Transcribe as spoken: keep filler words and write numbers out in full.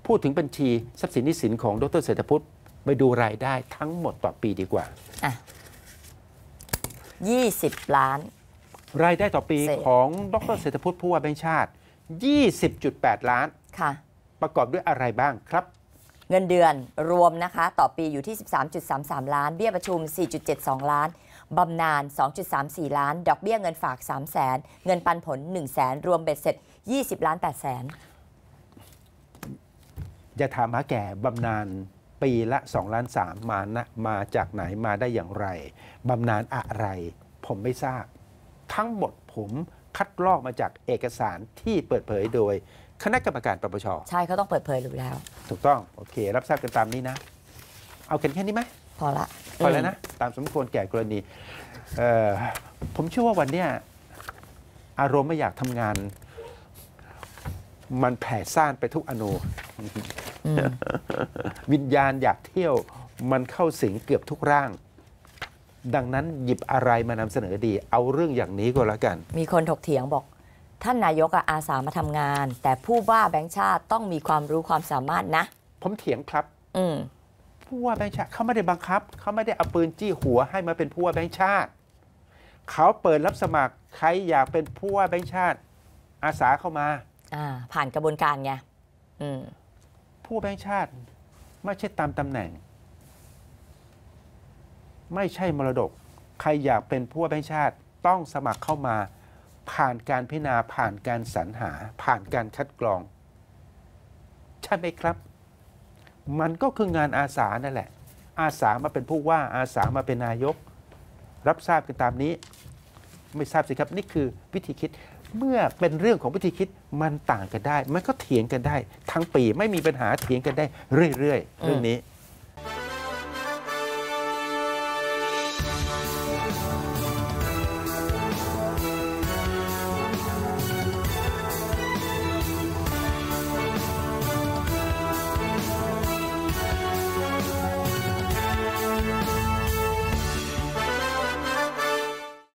พูดถึงบัญชีทรัพย์สินหนี้สินของดร.เศรษฐพุทธไปดูรายได้ทั้งหมดต่อปีดีกว่าอ่ะยี่สิบล้านรายได้ต่อปีของดร.เศรษฐพุทธผู้ว่าแบงก์ชาติ ยี่สิบจุดแปด ล้านค่ะประกอบด้วยอะไรบ้างครับเงินเดือนรวมนะคะต่อปีอยู่ที่ สิบสามจุดสามสาม ล้านเบี้ยประชุม สี่จุดเจ็ดสอง ล้านบำนาญ สองจุดสามสี่ ล้านดอกเบี้ยเงินฝาก สามแสนเงินปันผล หนึ่งแสนรวมเบ็ดเสร็จยี่สิบล้านแปดแสนอย่าถามหาแก่บำนาญปีละสองล้านสามมานะมาจากไหนมาได้อย่างไรบำนาญอะไรผมไม่ทราบทั้งหมดผมคัดลอกมาจากเอกสารที่เปิดเผยโดยคณะกรรมการปปช. ใช่เขาต้องเปิดเผยอยู่แล้วถูกต้องโอเครับทราบกันตามนี้นะเอากันแค่นี้ไหมพอละพอแล้วนะตามสมควรแก่กรณีผมเชื่อว่าวันนี้อารมณ์ไม่อยากทำงานมันแผ่ซ่านไปทุกอนูวิญญาณอยากเที่ยวมันเข้าสิงเกือบทุกร่างดังนั้นหยิบอะไรมานำเสนอดีเอาเรื่องอย่างนี้ก็แล้วกันมีคนถกเถียงบอกท่านนายกอาสามาทำงานแต่ผู้ว่าแบงค์ชาติต้องมีความรู้ความสามารถนะผมเถียงครับอืมผู้ว่าแบงค์ชาติเขาไม่ได้บังคับเขาไม่ได้เอาปืนจี้หัวให้มาเป็นผู้ว่าแบงค์ชาติเขาเปิดรับสมัครใครอยากเป็นผู้ว่าแบงค์ชาติอาสาเข้ามาอ่าผ่านกระบวนการไงอืมผู้ว่าแบงค์ชาติไม่ใช่ตามตำแหน่งไม่ใช่มรดกใครอยากเป็นผู้ว่าแบงค์ชาติต้องสมัครเข้ามาผ่านการพิจารณาผ่านการสรรหาผ่านการคัดกรองใช่ไหมครับมันก็คืองานอาสานั่นแหละอาสามาเป็นผู้ว่าอาสามาเป็นนายกรับทราบกันตามนี้ไม่ทราบสิครับนี่คือวิธีคิดเมื่อเป็นเรื่องของวิธีคิดมันต่างกันได้มันก็เถียงกันได้ทั้งปีไม่มีปัญหาเถียงกันได้เรื่อยๆเรื่องนี้